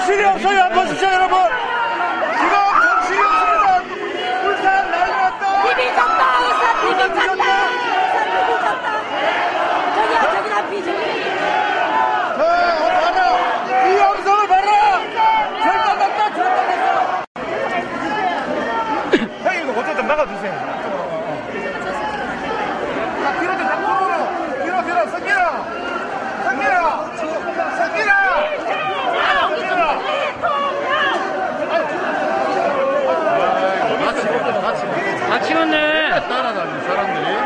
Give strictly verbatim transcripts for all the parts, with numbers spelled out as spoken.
정신이 없어요. 한번 보십시오, 여러분. 지금 정신이 없습니다. 울산 난리 났다. 비비졌다. 울산 비비졌다. 울산 비비졌다. 저기야, 저기다 비비. 자, 봐라. 이 영상을 봐라. 절단 났다. 절단 났어. 형님, 이거 어쩔 좀 나가주세요. 자, 뒤로 좀 앞으로. 뒤로, 뒤로. 성기라. 성기라. 성기라. 다 치웠네. 따라다니는 사람들이.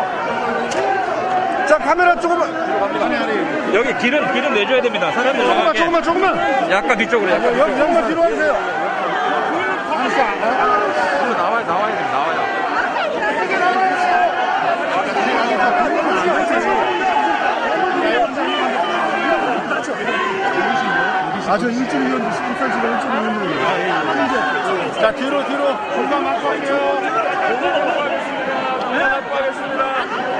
자, 카메라 조금만. 여기 기름 기름 내줘야 됩니다. 사람들 조금만, 나가게. 조금만, 조금만. 약간 뒤쪽으로. 약간. 영, 영만 뒤로 하세요. 나와야, 나와야 돼, 나와야. 아, 저 일 점 이 원, 십삼시가 일 점 이 원이에요. 자, 뒤로, 뒤로. 공간 맞고 할게요. 공간 맞고 하겠습니다. 공간 맞고 하겠습니다.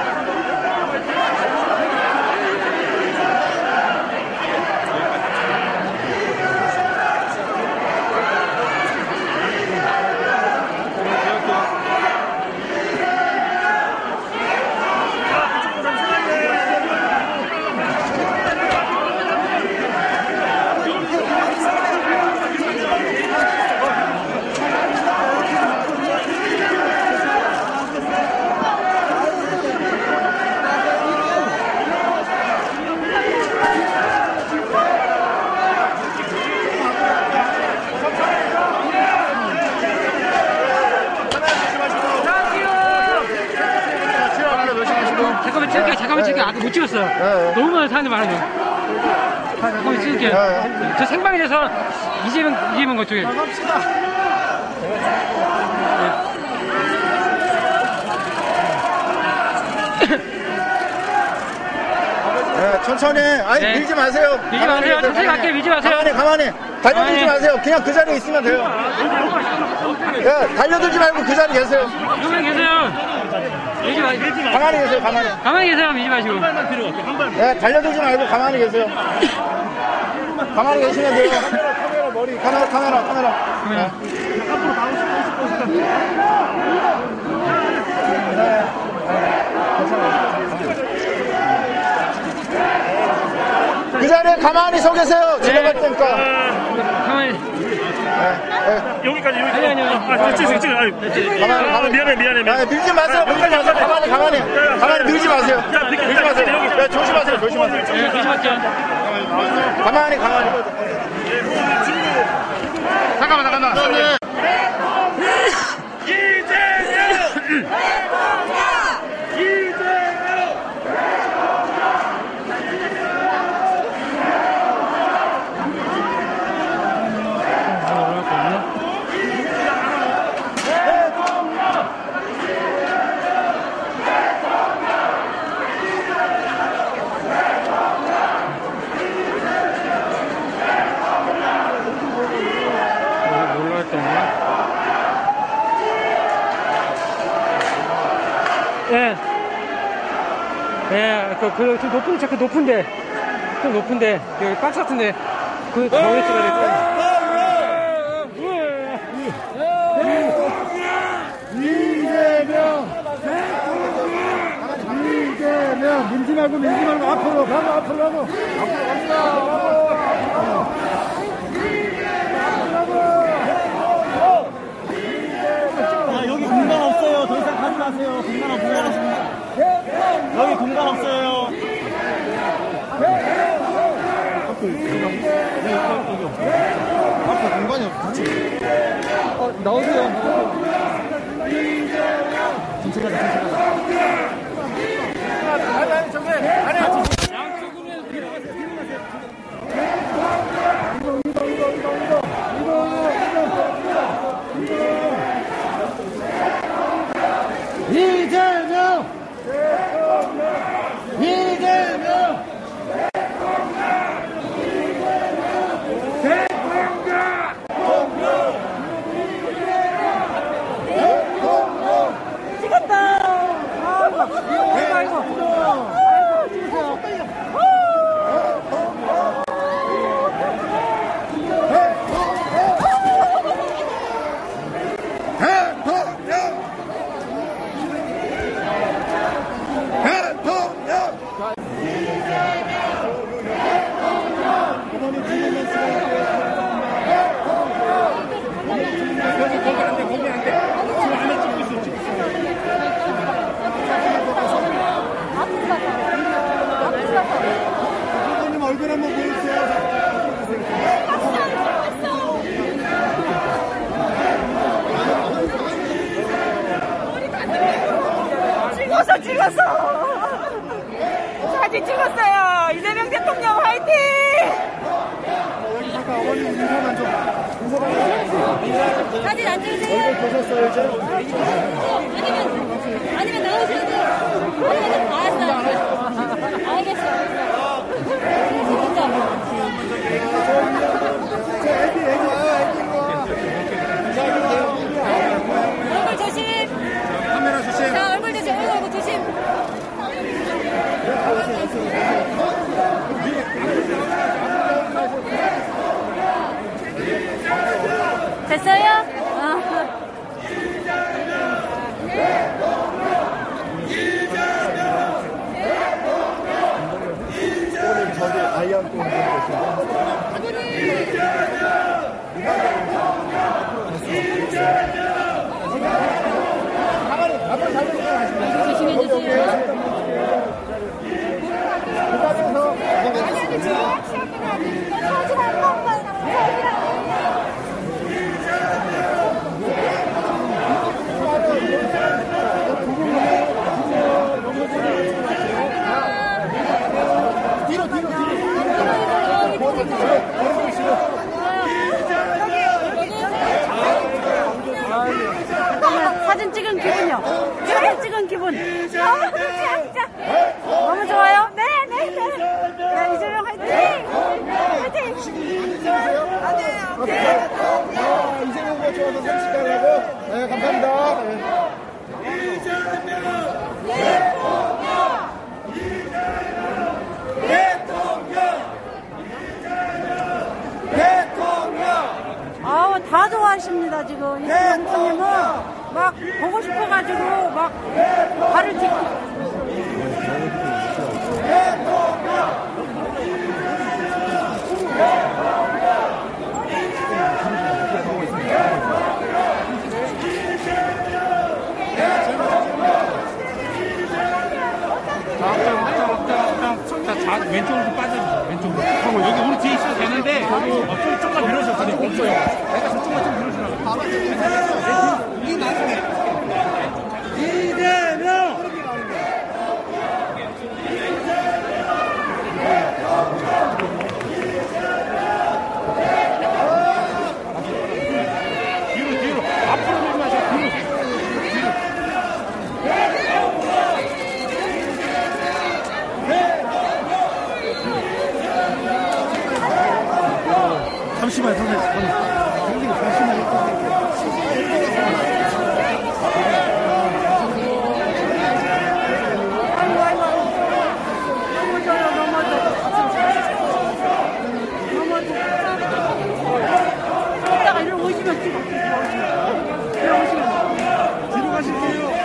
잠깐만 찍을게. 잠깐만 찍을게. 아까 못 찍었어. 네. 너무 많은 사람들 많아요. 잠깐만 찍을게. 네. 저 생방이 돼서 이재명 이재명 거 쪽에. 나갑시다. 네, 천천히. 아니, 네. 밀지 마세요. 밀지 마세요. 천천히 갈게. 밀지 마세요. 가만히, 가만히. 달려들지 가만히. 마세요. 그냥 그 자리에 있으면 돼요. 야, 달려들지 말고 그 자리에 계세요. 여기 계세요. 밀지 마. 밀지 마. 가만히 계세요, 가만히. 가만히 계세요. 밀지 마시고. 네, 달려들지 말고 가만히 계세요. 가만히 계시면 돼요. 카메라, 카메라, 머리. 카메라, 카메라, 카메라. 카메라. 앞으로 가고 싶으실 것이다. 네. 그 자리에 가만히 서 계세요. 지나갈 테니까. 가만히. 여기까지 여기까지. 아니, 아니, 아니. 아, 찍어 찍어. 아유. 가만히, 아, 미안해 미안해 미안해. 아, 밀지 마세요. 밀지 마세요. 가만히, 가만히. 가만히 밀지 마세요. 야, 밀지 밀지 마세요. 여기. 야, 조심하세요. 조심하세요. 네, 밀지 마세요. 가만히, 가만히. 잠깐만, 잠깐만. 이재명! 예. 예, 그, 그, 좀 높은, 그 높은데. 좀 높은데. 여기 박스 같은데. 그, 정해 찍어야 될 거야. 이재명! 이재명! 밀지 말고, 밀지 말고, 앞으로 가고, 앞으로 가고. 앞으로 갑니다. 여기 공간 없어요. 더 이상 가지 마세요. 공간 없어요. 여기 공간 없어요. 앞에 공간이 없어. 어, 나오세요. 천천히 가자, 천천히 가자. 아니, 아니, 저기, 아니. 이재명! 이재명! 찍었다. 아이고, 아이고. 부모님 얼굴 한번 보여주세요. 찍었어, 찍었어. 사진 찍었어요. 이재명 대통령 화이팅! 여기 잠깐 어머님 인사만 좀. 인사만 사진 안 찍으세요? 얼굴 보셨어요, 이제? 아니면, 아니면 나오셔도 돼요. 아니면 알았어, 알았어. 알겠어, 알겠어. 진짜. 자, 애기, 애기 와, 애기 와. 자, 이리 와. 얼굴 조심. 카메라 주세요. 자, 얼굴 조심, 얼굴, 얼굴 조심. 됐어요? 어. 저기 아이 안고 오는 조심해 주세요. 사진 한 번만. 뒤로, 뒤로, 뒤로. 사진 찍은 기분이요. 사진 찍은 기분. 너무 진짜. 너무 좋아요. 네, 네, 네. 네, 이재명 화이팅! 화이팅! 아니에요. 아, 이재명 후보 좋아서 삼십 달라고? 네, 감사합니다. 네. 아우, 다 좋아하십니다, 지금. 이재명 후보님은 막 보고 싶어가지고 막 발을 딛고. 자, 자, 왼쪽으로 좀 빠져주세요. 왼쪽으로. 하고 여기 우리 뒤에 있어도 되는데, 어, 좀, 조금만 밀어주세요. 없어요. 내가 저쪽만 좀 밀어주라고. 이재명! 뒤로, 뒤로. 앞으로 밀지 마시고, 뒤로. 잠시만요, 선생님. 선생님, 잠시만요. 이따가 이리 오시면 찍어. 이리 오시면. 뒤로 가실게요.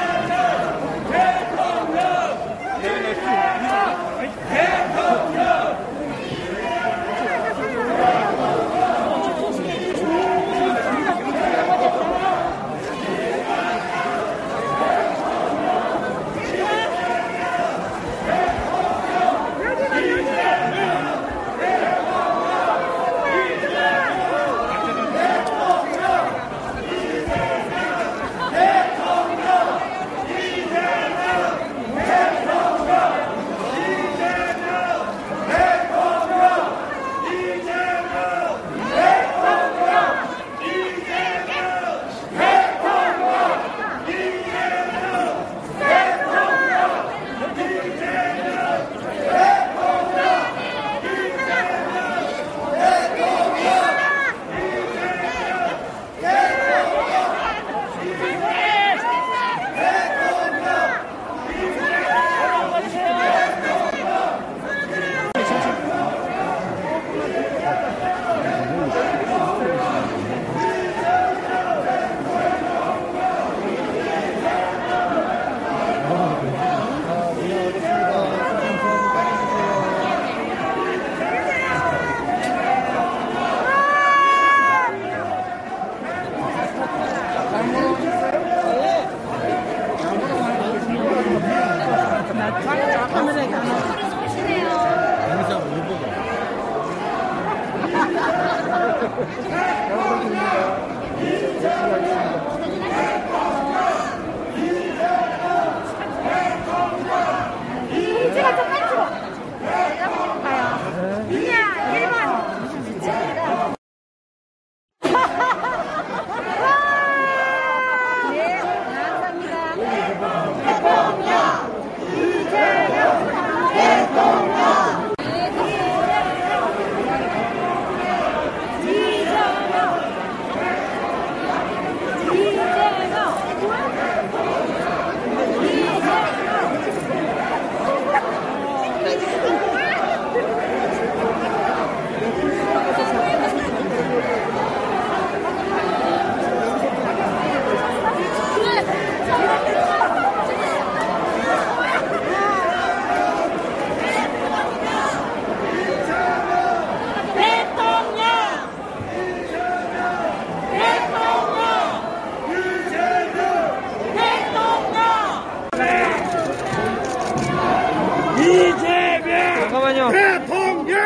잠깐만요. 대통령!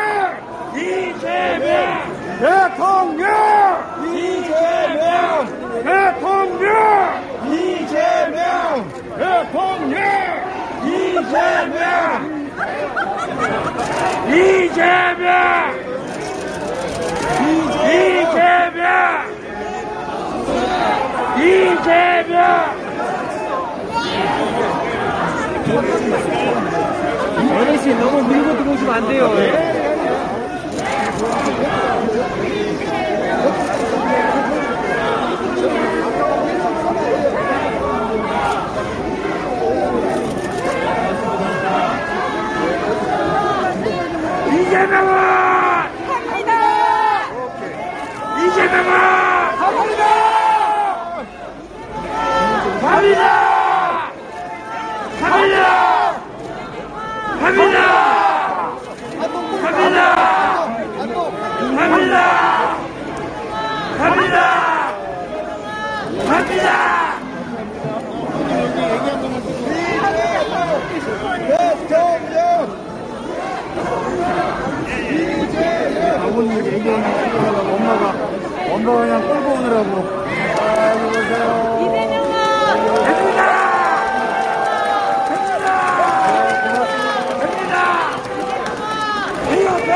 이재명! 대통령! 이재명! 대통령! 이재명! 대통령! 이재명! 이재명! 이재명! 이재명! 어르신 너무 밀고 들어오시면 안 돼요. 이재명은 갑니다. 이재명은 갑니다. 갑니다. 갑니다. 갑니다. 갑니다. 갑니다. 갑니다. 갑니다. 대통령! 아버님 얘기하는 엄마가 엄마가 그냥 끌고 오느라고. 아이고 보세요. 이재명아. 됩니다. 됩니다. 됩니다.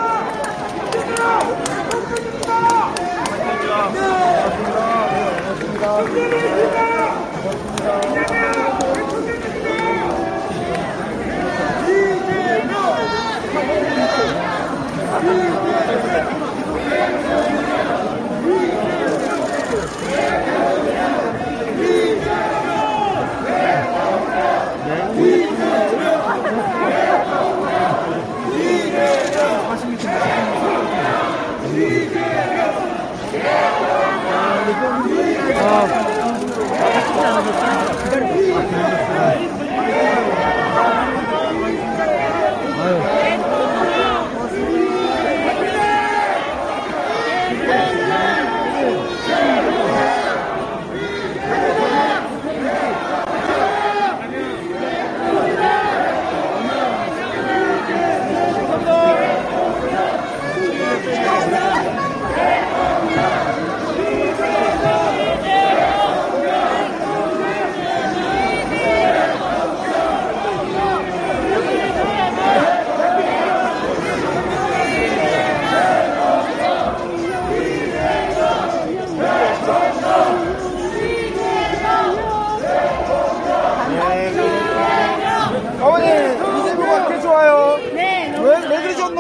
어머니 이재명가 어떻게 좋아요? 네. 너무 왜, 왜 그러셨노?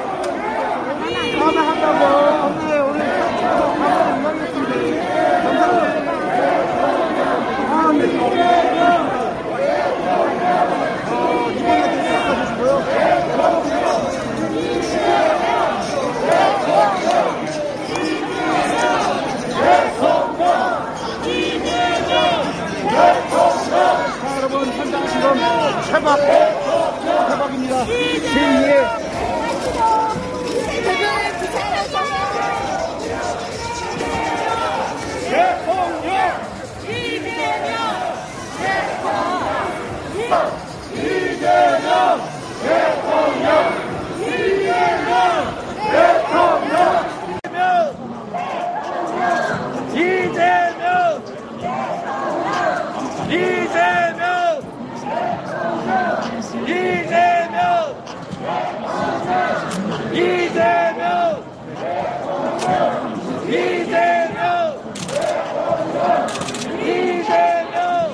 다음에 한다고. 어머니 오늘 가서 건강했습니다. 감사합니다. 아, 네. 어, 이번에 되게 바꿔주시고요. 자, 여러분 현장 지금 대박 대박입니다. 제이의 대변을 부탁드려요. 대통령 이재명 대통령 이재명 대통령 이재명! 이재명! 이재명! 이재명! 이재명! 이재명!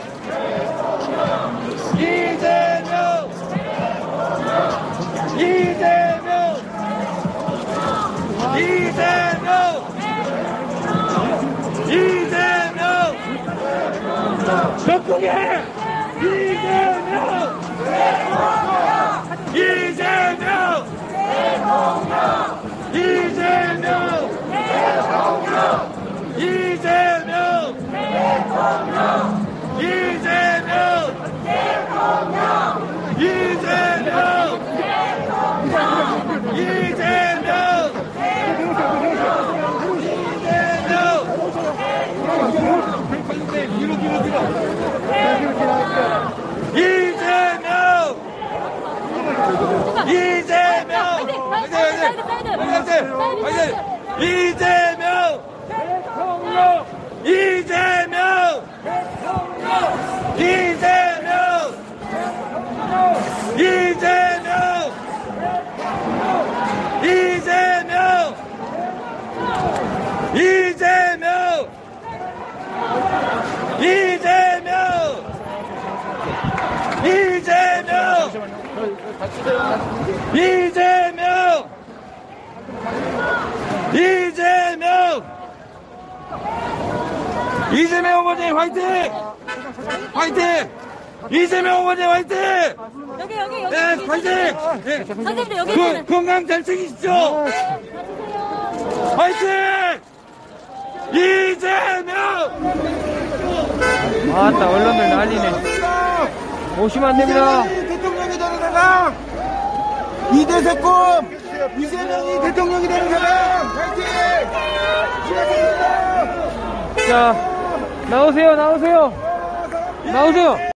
이재명! 이재명! 이재명! 이재명! 적국에 이재명! 이재명! 이재명! 사이드, 사이드, 사이드. 화이팅! 이재명! 이재명! 이재명! 이재명! 이재명! 이재명! 이재명! 이재명! 이재명! 이재명! 이재명 후보님 화이팅! 화이팅! 이재명 후보님 화이팅! 여기, 여기, 여기. 네, 화이팅! 네. 선생님들 여기 그, 있는. 건강 잘 챙기십시오! 화이팅! 이재명! 아따, 언론들 난리네. 오시면 안 됩니다. 대통령이 되는 사람! 이대세 꿈! 이재명이 대통령이 되는 사람! 화이팅! 자, 나오세요, 나오세요. 나오세요.